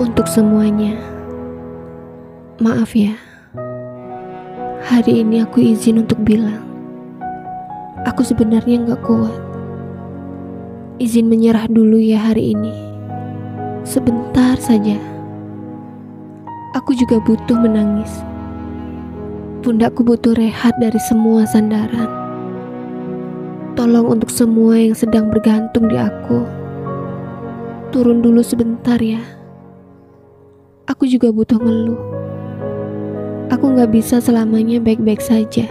Untuk semuanya, maaf ya. Hari ini aku izin untuk bilang, aku sebenarnya gak kuat. Izin menyerah dulu ya hari ini. Sebentar saja. Aku juga butuh menangis. Pundakku butuh rehat dari semua sandaran. Tolong untuk semua yang sedang bergantung di aku, turun dulu sebentar ya. Aku juga butuh ngeluh. Aku gak bisa selamanya baik-baik saja.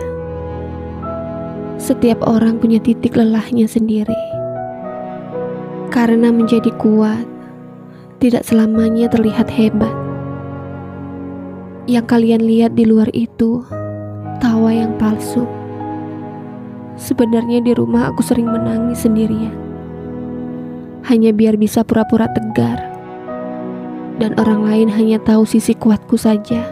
Setiap orang punya titik lelahnya sendiri. Karena menjadi kuat tidak selamanya terlihat hebat. Yang kalian lihat di luar itu tawa yang palsu. Sebenarnya di rumah aku sering menangis sendirian, hanya biar bisa pura-pura tegar. Dan orang lain hanya tahu sisi kuatku saja.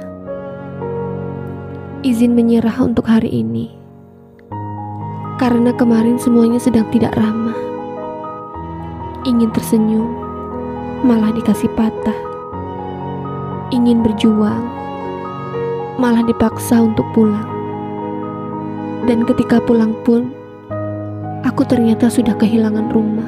Izin menyerah untuk hari ini. Karena kemarin semuanya sedang tidak ramah. Ingin tersenyum, malah dikasih patah. Ingin berjuang, malah dipaksa untuk pulang. Dan ketika pulang pun, aku ternyata sudah kehilangan rumah.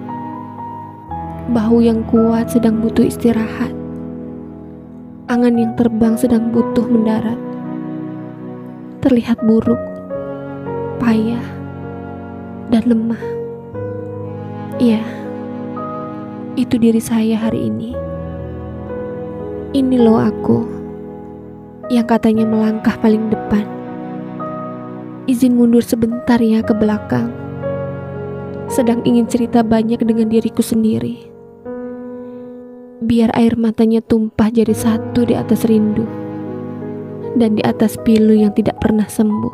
Bahu yang kuat sedang butuh istirahat. Angan yang terbang sedang butuh mendarat. Terlihat buruk, payah, dan lemah. Iya, itu diri saya hari ini. Ini loh aku, yang katanya melangkah paling depan. Izin mundur sebentar ya ke belakang. Sedang ingin cerita banyak dengan diriku sendiri. Biar air matanya tumpah jadi satu di atas rindu. Dan di atas pilu yang tidak pernah sembuh.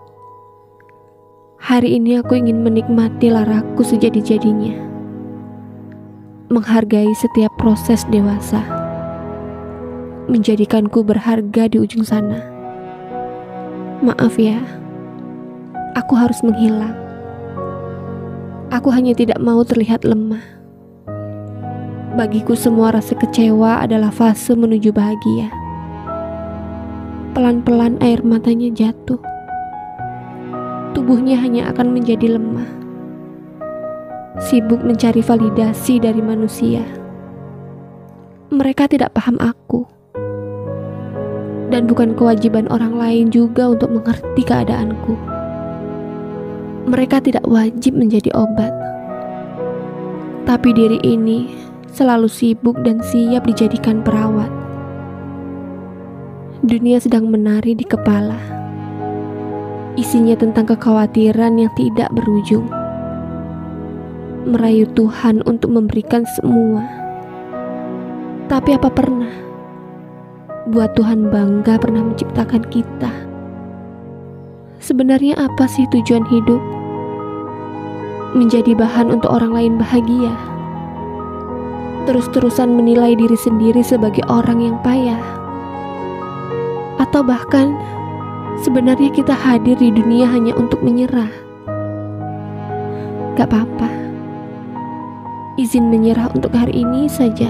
Hari ini aku ingin menikmati laraku sejadi-jadinya. Menghargai setiap proses dewasa. Menjadikanku berharga di ujung sana. Maaf ya, aku harus menghilang. Aku hanya tidak mau terlihat lemah. Bagiku semua rasa kecewa adalah fase menuju bahagia. Pelan-pelan air matanya jatuh. Tubuhnya hanya akan menjadi lemah. Sibuk mencari validasi dari manusia. Mereka tidak paham aku. Dan bukan kewajiban orang lain juga untuk mengerti keadaanku. Mereka tidak wajib menjadi obat. Tapi diri ini selalu sibuk dan siap dijadikan perawat. Dunia sedang menari di kepala. Isinya tentang kekhawatiran yang tidak berujung. Merayu Tuhan untuk memberikan semua. Tapi apa pernah buat Tuhan bangga pernah menciptakan kita? Sebenarnya apa sih tujuan hidup? Menjadi bahan untuk orang lain bahagia? Terus-terusan menilai diri sendiri sebagai orang yang payah? Atau bahkan sebenarnya kita hadir di dunia hanya untuk menyerah? Gak apa-apa. Izin menyerah untuk hari ini saja.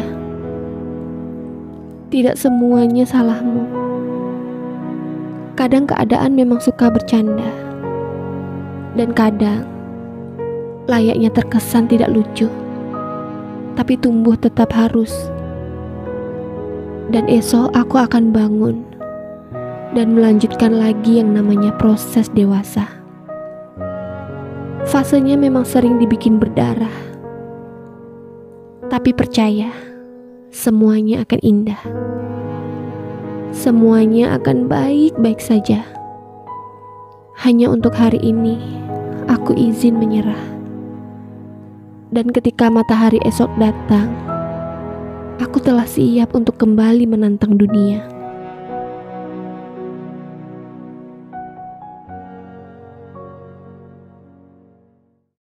Tidak semuanya salahmu. Kadang keadaan memang suka bercanda. Dan kadang layaknya terkesan tidak lucu. Tapi tumbuh tetap harus. Dan esok aku akan bangun dan melanjutkan lagi yang namanya proses dewasa. Fasenya memang sering dibikin berdarah. Tapi percaya, semuanya akan indah. Semuanya akan baik-baik saja. Hanya untuk hari ini, aku izin menyerah. Dan ketika matahari esok datang, aku telah siap untuk kembali menantang dunia.